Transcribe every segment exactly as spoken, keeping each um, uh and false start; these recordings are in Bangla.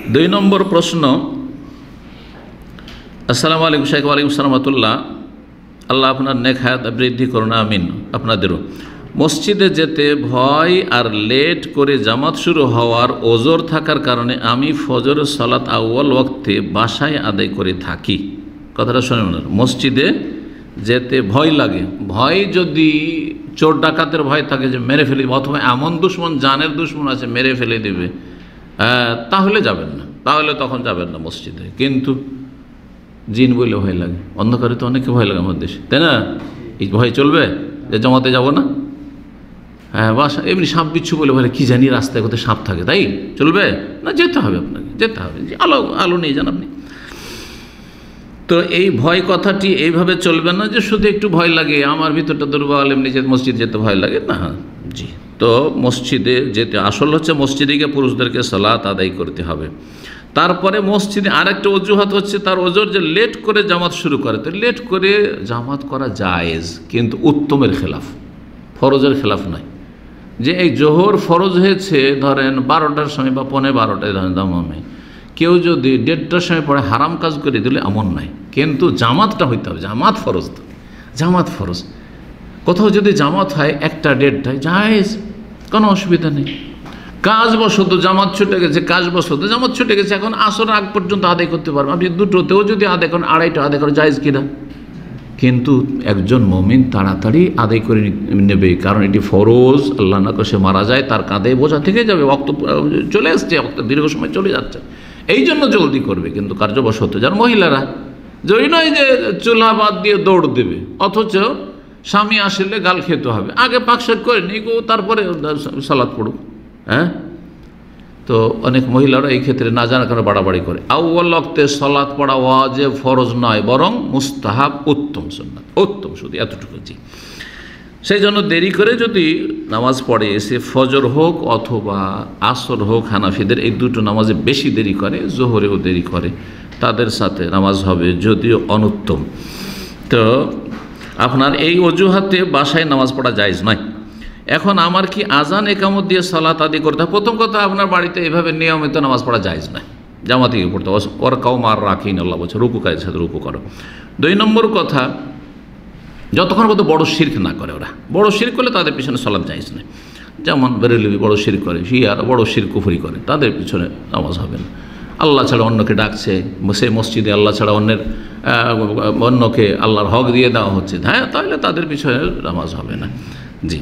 দুই নম্বর প্রশ্ন। আসসালামু আলাইকুম শাইখ। ওয়ালাইকুম আসসালাম রাহমাতুল্লাহ। আল্লাহ আপনার নেক হায়াত বৃদ্ধি করুন, আমিন। আপনাদেরও। মসজিদে যেতে ভয় আর লেট করে জামাত শুরু হওয়ার ওজর থাকার কারণে আমি ফজরের সালাত আউয়াল ওয়াক্তে বাসায় আদায় করে থাকি। কথাটা শুনুন, মসজিদে যেতে ভয় লাগে, ভয় যদি চোর ডাকাতের ভয় থাকে যে মেরে ফেলে, অথবা এমন দুশ্মন, জানের দুশ্মন আছে মেরে ফেলে দেবে, তাহলে যাবেন না, তাহলে তখন যাবেন না মসজিদে। কিন্তু জিন বলে ভয় লাগে, অন্ধকারে তো অনেকে ভয় লাগে আমাদের দেশে, তাই না? এই ভয় চলবে যে জমাতে যাব না? হ্যাঁ, বা এমনি সাপ বিচ্ছু বলে ভয়, কি জানি রাস্তায় কোথায় সাপ থাকে, তাই চলবে না? যেতে হবে, আপনাকে যেতে হবে, আলো আলো নিয়ে যান আপনি। তো এই ভয় কথাটি এইভাবে চলবে না যে শুধু একটু ভয় লাগে, আমার ভিতরটা দুর্বল, এমনি যে মসজিদ যেতে ভয় লাগে না। জি, তো মসজিদে যেতে আসল হচ্ছে মসজিদে গিয়ে পুরুষদেরকে সালাত আদায় করতে হবে। তারপরে মসজিদে আরেকটা অজুহাত হচ্ছে তার ওজোর যে লেট করে জামাত শুরু করে। তো লেট করে জামাত করা জায়েজ, কিন্তু উত্তমের খেলাফ, ফরজের খেলাফ নয়। যে এই জোহর ফরজ হয়েছে ধরেন বারোটার সময় বা পৌনে বারোটায় ধরেন দামে, কেউ যদি দেড়টার সময় পরে হারাম কাজ করে দিলে এমন নাই, কিন্তু জামাতটা হইতে হবে, জামাত ফরজ, তো জামাত ফরজ। কোথাও যদি জামাত হয় একটা দেড়টায় জায়েজ, কোনো অসুবিধা নেই। কাজ বশত জামাত ছুটে গেছে, কাজ বশত জামাত ছুটে গেছে, এখন আসর আগ পর্যন্ত আদায় করতে পারবেন আপনি। দুটোতেও যদি আদায় করেন, আড়াইটা আদায় করেন, জায়েজ কিনা? কিন্তু একজন মুমিন তাড়াতাড়ি আদায় করে নেবে, কারণ এটি ফরজ। আল্লাহ না করে সে মারা যায়, তার কাঁধে বোঝা থেকে যাবে, ওয়াক্ত চলে আসছে, ওয়াক্ত দীর্ঘ সময় চলে যাচ্ছে, এই জন্য জলদি করবে। কিন্তু কার্যবশত যার মহিলারা জয়ী নয় যে চুলা বাদ দিয়ে দৌড় দেবে, অথচ স্বামী আসলে গাল খেতে হবে, আগে পাকশাক করে নিই গো, তারপরে সালাত পড়ুক। হ্যাঁ, তো অনেক মহিলারা এই ক্ষেত্রে না জানা কারণে বাড়াবাড়ি করে। আউয়াল ওয়াক্তে সালাত পড়া ওয়াজিব, ফরজ নয়, বরং মুস্তাহাব, উত্তম সুন্নাত, উত্তম, শুধু এতটুকু। জি, সেই জন্য দেরি করে যদি নামাজ পড়ে, সে ফজর হোক অথবা আসর হোক, হানাফিদের এই দুটো নামাজে বেশি দেরি করে, জোহরেও দেরি করে, তাদের সাথে নামাজ হবে, যদিও অনুত্তম। তো আপনার এই অজুহাতে বাসায় নামাজ পড়া জায়েজ নয়। এখন আমার কি আজান একামত দিয়ে সালাত আদি করতে হবে? প্রথম কথা, আপনার বাড়িতে এভাবে নিয়মিত নামাজ পড়া জায়েজ নয়, জামাতে গিয়ে পড়তে। ওর কাউ মার রাখিন, আল্লাহ বলছে রুকুকারের সাথে রুকু করো। দুই নম্বর কথা, যতক্ষণ পর্যন্ত বড় শিরক না করে, ওরা বড় শিরক করলে তাদের পিছনে সালাত জায়েজ নয়। যেমন বেরেলভি বড় শিরক করে, শিয়ার বড় শিরক কুফরি করে, তাদের পিছনে নামাজ হবে না। আল্লাহ ছাড়া অন্যকে ডাকছে, সে মসজিদে আল্লাহ ছাড়া অন্যের অন্যকে আল্লাহর হক দিয়ে দেওয়া হচ্ছে, হ্যাঁ, তাহলে তাদের পিছনে নামাজ হবে না। জি,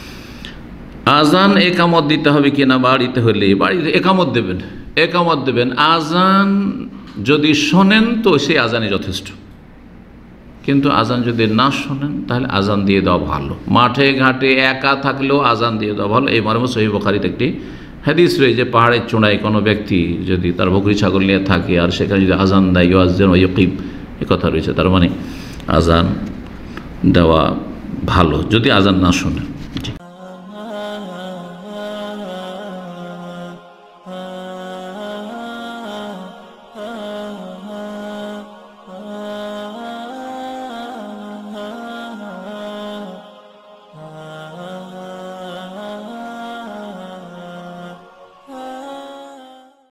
আজান একামত দিতে হবে কিনা বাড়িতে হলে? বাড়িতে একামত দেবেন, একামত দেবেন। আজান যদি শোনেন তো সেই আজানই যথেষ্ট, কিন্তু আজান যদি না শোনেন তাহলে আজান দিয়ে দেওয়া ভালো। মাঠে ঘাটে একা থাকলেও আজান দিয়ে দেওয়া ভালো। এই মর্মে সহিহ বুখারীতে একটি হাদিস রয়েছে, পাহাড়ের চূড়ায় কোনো ব্যক্তি যদি তার বকরি ছাগল নিয়ে থাকে আর সেখানে যদি আজান দেয়, ইউআজ্জিন ওয়া ইউকিম, এ কথা রয়েছে, তার মানে আজান দেওয়া ভালো যদি আজান না শোনে।